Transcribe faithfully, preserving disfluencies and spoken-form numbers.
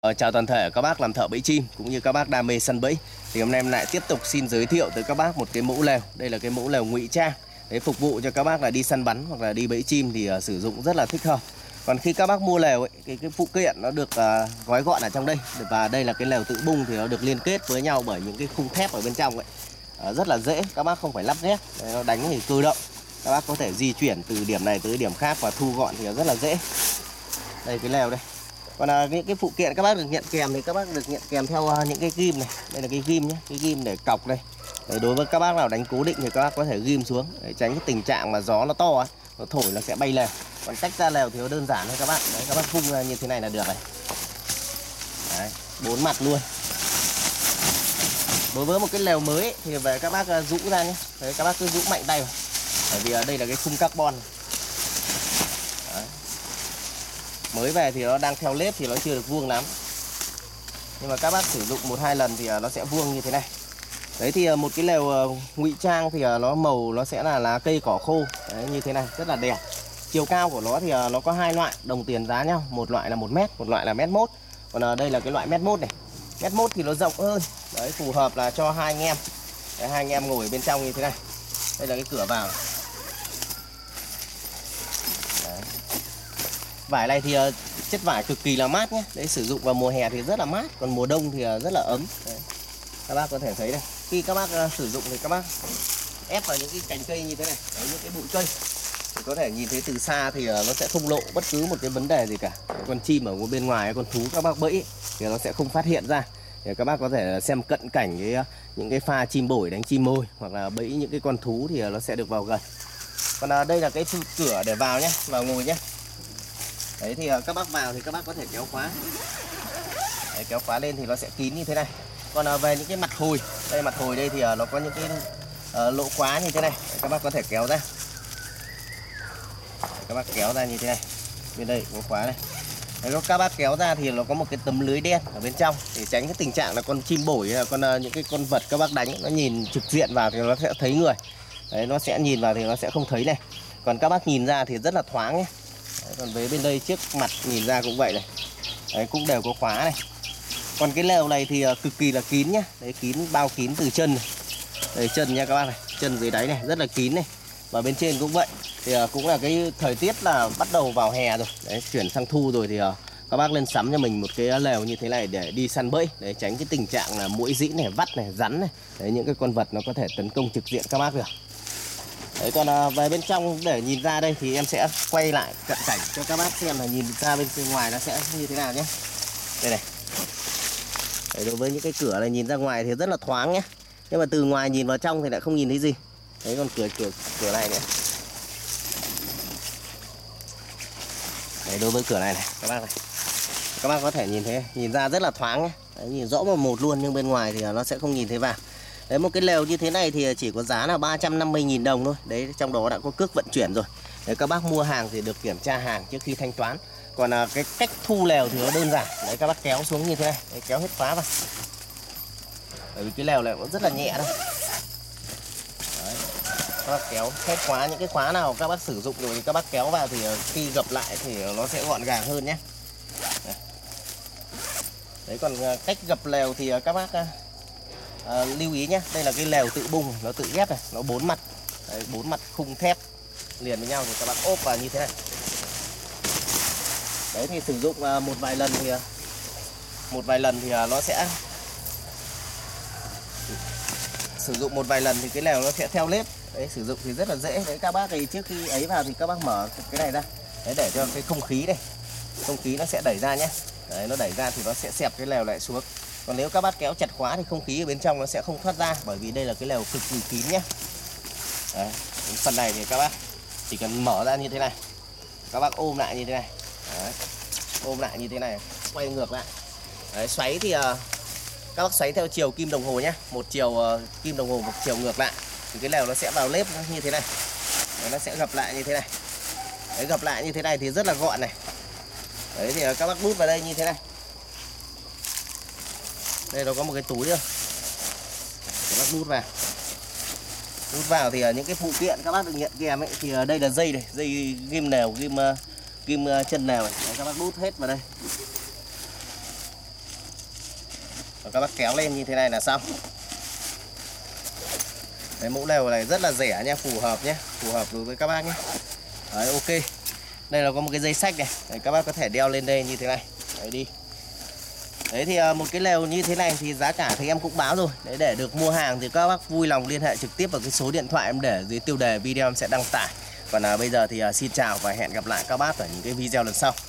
Chào toàn thể các bác làm thợ bẫy chim cũng như các bác đam mê săn bẫy. Thì hôm nay em lại tiếp tục xin giới thiệu tới các bác một cái mẫu lều. Đây là cái mẫu lều ngụy trang để phục vụ cho các bác là đi săn bắn hoặc là đi bẫy chim thì uh, sử dụng rất là thích hợp. Còn khi các bác mua lều ấy, cái, cái phụ kiện nó được uh, gói gọn ở trong đây. Và đây là cái lều tự bung thì nó được liên kết với nhau bởi những cái khung thép ở bên trong ấy. Uh, rất là dễ, các bác không phải lắp ghép, nó đánh thì cơ động. Các bác có thể di chuyển từ điểm này tới điểm khác và thu gọn thì nó rất là dễ. Đây cái lều đây. Còn à, những cái phụ kiện các bác được nhận kèm thì các bác được nhận kèm theo à, những cái ghim này. Đây là cái ghim nhé, cái ghim để cọc đây. Đấy, đối với các bác nào đánh cố định thì các bác có thể ghim xuống để tránh cái tình trạng mà gió nó to ấy, nó thổi nó sẽ bay lều. Còn cách ra lều thì nó đơn giản thôi các bác. Đấy, các bác vung ra như thế này là được này. Đấy, bốn mặt luôn. Đối với một cái lều mới ấy, thì về các bác rũ ra nhé. Đấy, các bác cứ rũ mạnh tay vào. Bởi vì đây là cái khung carbon. Đấy. Mới về thì nó đang theo lết thì nó chưa được vuông lắm. Nhưng mà các bác sử dụng một hai lần thì nó sẽ vuông như thế này. Đấy thì một cái lều ngụy trang thì nó màu nó sẽ là lá cây cỏ khô. Đấy, như thế này rất là đẹp. Chiều cao của nó thì nó có hai loại đồng tiền giá nhau. Một loại là một mét, một loại là mét mốt. Còn đây là cái loại mét mốt này. Mét mốt thì nó rộng hơn. Đấy, phù hợp là cho hai anh em. Đấy, hai anh em ngồi bên trong như thế này. Đây là cái cửa vào. Đấy. Vải này thì chất vải cực kỳ là mát nhé. Đấy, sử dụng vào mùa hè thì rất là mát. Còn mùa đông thì rất là ấm. Đấy. Các bác có thể thấy đây. Khi các bác sử dụng thì các bác ép vào những cái cành cây như thế này. Đấy, những cái bụi cây thì có thể nhìn thấy từ xa thì nó sẽ không lộ bất cứ một cái vấn đề gì cả. Con chim ở bên ngoài, con thú các bác bẫy thì nó sẽ không phát hiện ra. Để các bác có thể xem cận cảnh cái, những cái pha chim bổi đánh chim môi hoặc là bẫy những cái con thú thì nó sẽ được vào gần. Còn à, đây là cái cửa để vào nhé, vào ngồi nhé. Đấy thì các bác vào thì các bác có thể kéo khóa. Đấy, kéo khóa lên thì nó sẽ kín như thế này. Còn à, về những cái mặt hồi, đây mặt hồi đây thì à, nó có những cái à, lỗ khóa như thế này. Đấy, các bác có thể kéo ra. Đấy, các bác kéo ra như thế này. Bên đây có khóa này. Đấy, các bác kéo ra thì nó có một cái tấm lưới đen ở bên trong để tránh cái tình trạng là con chim bổi hay là con uh, những cái con vật các bác đánh nó nhìn trực diện vào thì nó sẽ thấy người. Đấy, nó sẽ nhìn vào thì nó sẽ không thấy này. Còn các bác nhìn ra thì rất là thoáng nhé. Đấy, còn với bên đây trước mặt nhìn ra cũng vậy này. Đấy, cũng đều có khóa này. Còn cái lều này thì uh, cực kỳ là kín nhá. Đấy, kín bao kín từ chân này. Đây chân nha các bác này, chân dưới đáy này rất là kín này. Và bên trên cũng vậy. Thì uh, cũng là cái thời tiết là bắt đầu vào hè rồi. Đấy, chuyển sang thu rồi thì uh, các bác lên sắm cho mình một cái lều như thế này để đi săn bẫy, để tránh cái tình trạng là muỗi dĩ này, vắt này, rắn này. Đấy, những cái con vật nó có thể tấn công trực diện các bác được. Đấy, còn uh, về bên trong để nhìn ra đây thì em sẽ quay lại cận cảnh cho các bác xem là nhìn ra bên ngoài nó sẽ như thế nào nhé. Đây này. Đấy, đối với những cái cửa này nhìn ra ngoài thì rất là thoáng nhé. Nhưng mà từ ngoài nhìn vào trong thì lại không nhìn thấy gì. Đấy, còn cửa cửa cửa này nữa. Đấy, đối với cửa này này các bác này, các bác có thể nhìn thấy, nhìn ra rất là thoáng nhé. Đấy, nhìn rõ vào một luôn nhưng bên ngoài thì nó sẽ không nhìn thấy vào. Đấy, một cái lều như thế này thì chỉ có giá là ba trăm năm mươi nghìn đồng thôi. Đấy, trong đó đã có cước vận chuyển rồi. Đấy, các bác mua hàng thì được kiểm tra hàng trước khi thanh toán. Còn à, cái cách thu lều thì nó đơn giản. Đấy, các bác kéo xuống như thế này. Đấy, kéo hết khóa vào. Bởi vì cái lều này cũng rất là nhẹ đâu. Đấy, các bác kéo hết khóa, những cái khóa nào các bác sử dụng rồi thì các bác kéo vào thì khi gập lại thì nó sẽ gọn gàng hơn nhé. Đấy, Đấy còn cách gập lều thì các bác à, lưu ý nhé. Đây là cái lều tự bung, nó tự ghép này, nó bốn mặt. Đấy, bốn mặt khung thép liền với nhau thì các bác ốp vào như thế này. Đấy thì sử dụng một vài lần thì một vài lần thì nó sẽ sử dụng một vài lần thì cái lều nó sẽ theo lết. Đấy, sử dụng thì rất là dễ. Đấy, các bác thì trước khi ấy vào thì các bác mở cái này ra. Đấy, để cho cái không khí này, không khí nó sẽ đẩy ra nhé. Đấy, nó đẩy ra thì nó sẽ xẹp cái lều lại xuống. Còn nếu các bác kéo chặt khóa thì không khí ở bên trong nó sẽ không thoát ra, bởi vì đây là cái lều cực kỳ kín nhé. Đấy, phần này thì các bác chỉ cần mở ra như thế này, các bác ôm lại như thế này. Đấy, ôm lại như thế này, quay ngược lại. Đấy, xoáy thì uh, các bác xoáy theo chiều kim đồng hồ nhé. Một chiều uh, kim đồng hồ, một chiều ngược lại thì cái lều nó sẽ vào lếp như thế này. Đấy, nó sẽ gập lại như thế này. Đấy, gập lại như thế này thì rất là gọn này. Đấy thì các bác đút vào đây như thế này. Đây nó có một cái túi rồi. Các bác đút vào. Đút vào thì những cái phụ kiện các bác được nhận kèm ấy thì đây là dây này, dây ghim nèo, ghim ghim chân nèo này. Đấy, các bác đút hết vào đây. Và các bác kéo lên như thế này là xong. Đấy, mũ lều này rất là rẻ nha, phù hợp nhé, phù hợp đối với các bác nhé. Đấy, ok. Đây là có một cái dây xách này. Đấy, các bác có thể đeo lên đây như thế này. Đấy đi. Đấy thì một cái lều như thế này thì giá cả thì em cũng báo rồi. Đấy, để được mua hàng thì các bác vui lòng liên hệ trực tiếp vào cái số điện thoại em để dưới tiêu đề video em sẽ đăng tải. Còn à, bây giờ thì à, xin chào và hẹn gặp lại các bác ở những cái video lần sau.